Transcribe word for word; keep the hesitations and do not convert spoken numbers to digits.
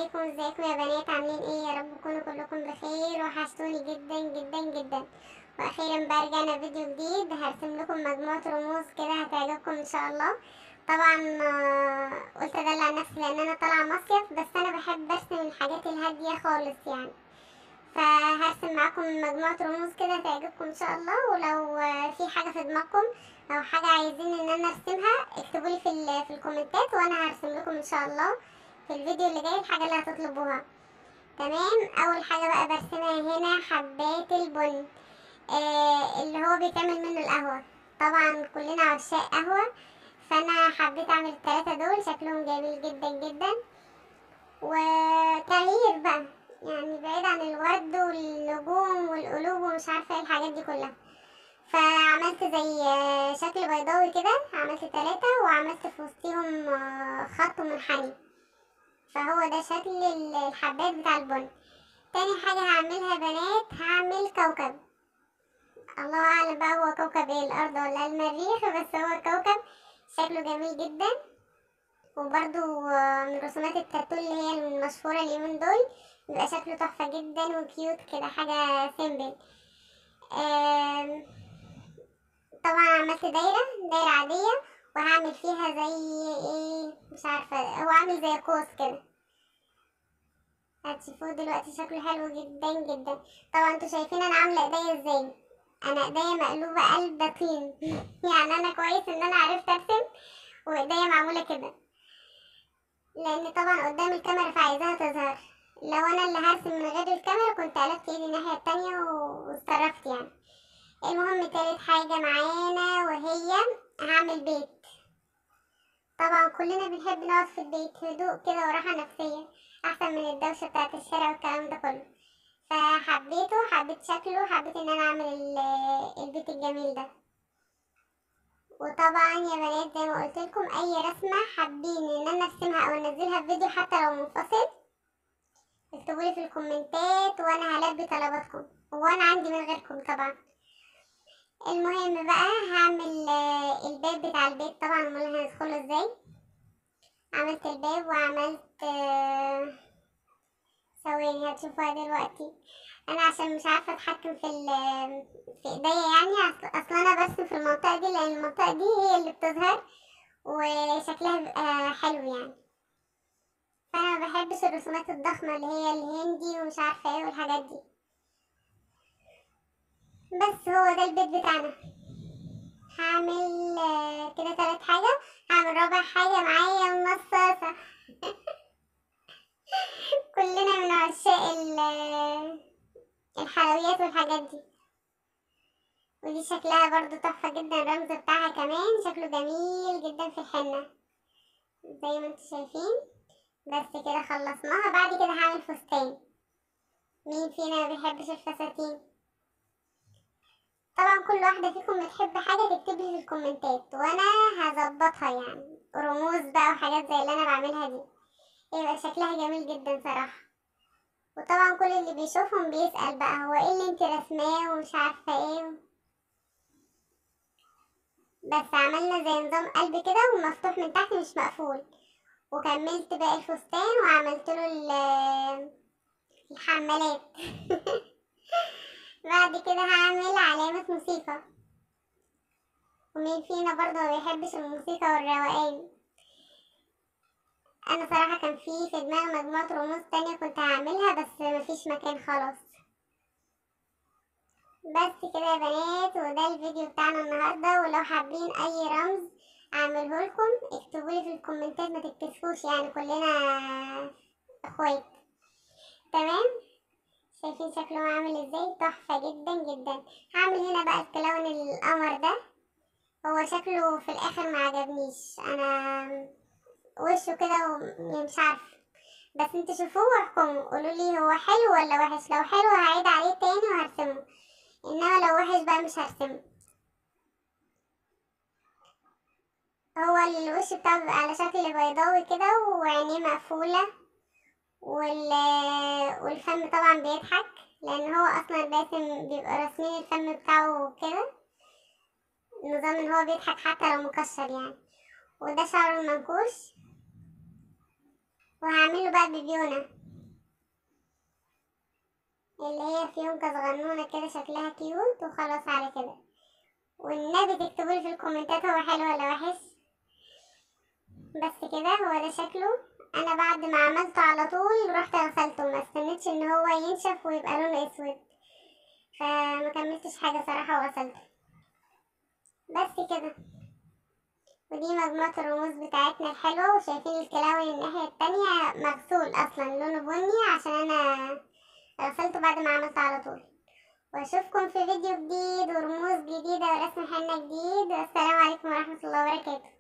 عليكم، ازيكم يا بنات؟ عاملين ايه؟ يا رب تكونوا كلكم بخير. وحشتوني جدا جدا جدا. واخيرا بقى رجعنا فيديو جديد، هرسم لكم مجموعه رموز كده هتعجبكم ان شاء الله. طبعا آه، قلت ادلع نفسي لان انا طالعه مصيف، بس انا بحب ارسم الحاجات الهاديه خالص يعني. فهرسم معاكم مجموعه رموز كده هتعجبكم ان شاء الله. ولو آه، في حاجه في دماغكم او حاجه عايزين ان انا ارسمها اكتبولي في ال- في الكومنتات وانا هرسم لكم ان شاء الله في الفيديو اللي جاي الحاجة اللي هتطلبوها. تمام. اول حاجة بقى برسمها هنا حبات البن، آه اللي هو بيتعمل منه القهوة. طبعا كلنا عشاق قهوة، فانا حبيت اعمل التلاتة دول، شكلهم جميل جدا جدا وتغيير بقى، يعني بعيد عن الورد والنجوم والقلوب ومش عارفة ايه الحاجات دي كلها. فعملت زي آه، شكل بيضاوي كده، عملت تلاتة وعملت في وسطهم آه، خط منحني. فهو ده شكل ال- الحبات بتاع البن. تاني حاجة هعملها يا بنات، هعمل كوكب. الله اعلم بقى هو كوكب ايه، الارض ولا المريخ، بس هو كوكب شكله جميل جدا. وبرده من رسومات التاتو اللي هي المشهورة اليومين دول، بيبقى شكله تحفة جدا وكيوت كده، حاجة سيمبل. آم، طبعا عملت دايرة دايرة عادية، وهعمل فيها زي ايه مش عارفة، هو عامل زي قوس كده، هتشوفوه دلوقتي شكله حلو جدا جدا. طبعا انتوا شايفين انا عامله ايديا ازاي، انا ايديا مقلوبه قلب طين يعني انا كويس ان انا عرفت ارسم وايديا معموله كده، لان طبعا قدام الكاميرا فعايزاها تظهر. لو انا اللي هرسم من غير الكاميرا كنت قلبت ايدي الناحيه التانية و- واتصرفت يعني. المهم تالت حاجه معانا وهي هعمل بيت. طبعا كلنا بنحب نقعد في البيت، هدوء كده وراحه نفسيه احسن من الدوشه بتاعت الشارع والكلام ده كله. فحبيته، حبيت شكله، حبيت ان انا اعمل ال- البيت الجميل ده. وطبعا يا بنات زي ما قلت لكم، اي رسمه حابين ان انا ارسمها او انزلها في فيديو حتى لو منفصل اكتبولي في الكومنتات وانا هلبي طلباتكم، وانا عندي من غيركم طبعا. المهم بقى هعمل آه، الباب بتاع البيت. طبعا امال هندخله ازاي؟ عملت الباب وعملت آه، ثواني هتشوفوها دلوقتي. انا عشان مش عارفه اتحكم في ال في ايديا يعني، اصل أصل انا برسم في المنطقه دي لان المنطقه دي هي اللي بتظهر وشكلها بيبقى حلو يعني. فانا ما بحبش الرسومات الضخمه اللي هي الهندي ومش عارفه ايه والحاجات دي. بس هو ده البيت بتاعنا. هعمل آه، كده تلات حاجه. هعمل رابع حاجه معايا المصاصه كلنا من عشاق ال- الحلويات والحاجات دي. ودي شكلها برضو تحفة جدا، الرمز بتاعها كمان شكله جميل جدا في الحنة زي ما انتوا شايفين. بس كده خلصناها. بعد كده هعمل فستان. مين فينا ما بيحبش الفساتين؟ طبعا كل واحدة فيكم بتحب حاجة تكتبلي في الكومنتات وانا هظبطها يعني، رموز بقى وحاجات زي اللي انا بعملها دي، يبقى شكلها جميل جدا صراحة. وطبعا كل اللي بيشوفهم بيسأل بقى هو ايه اللي انت رسماه ومش عارفة ايه. بس عملنا زي نظام قلب كده ومفتوح من تحت مش مقفول. وكملت باقي الفستان وعملت له ال- الحمالات بعد كده هعمل علامة موسيقى. ومين فينا برضه ما بيحبش الموسيقى والروقان؟ انا صراحة كان في في دماغي مجموعة رموز تانية كنت هعملها بس مفيش مكان خلاص. بس كده يا بنات، وده الفيديو بتاعنا النهاردة. ولو حابين اي رمز اعمله لكم اكتبولي في الكومنتات، ما تتكسفوش يعني، كلنا اخوات. تمام. شايفين شكله عامل ازاي؟ تحفة جدا جدا. هعمل هنا بقى الكلاون القمر ده. هو شكله في الاخر ما عجبنيش انا، وشه كده و- مش عارفه. بس انتوا شوفوه واحكموا قولولي هو حلو ولا وحش. لو حلو هعيد عليه تاني وهرسمه، انما لو وحش بقى مش هرسمه. هو الوش بتاعه بيبقى على شكل بيضاوي كده وعينيه مقفولة، وال... والفم طبعا بيضحك لان هو اصلا الباسم بيبقى راسمين الفم بتاعه كده، نظام ان هو بيضحك حتى لو مكشر يعني. وده شعره المنكوش. وهعمله بقى ببيونة اللي هي فيونكة صغنونة كده شكلها كيوت، وخلاص على كده. والنبي تكتبولي في الكومنتات هو حلو ولا وحش. بس كده هو ده شكله. انا بعد ما عملته على طول رحت غسلته، ما استنيتش ان هو ينشف ويبقى لونه اسود، فما كملتش حاجه صراحه وغسلته. بس كده. ودي مجموعه الرموز بتاعتنا الحلوه. وشايفين الكلاوي الناحيه التانية مغسول اصلا لونه بني عشان انا غسلته بعد ما عملته على طول. واشوفكم في فيديو جديد ورموز جديده ورسم حنه جديد. والسلام عليكم ورحمه الله وبركاته.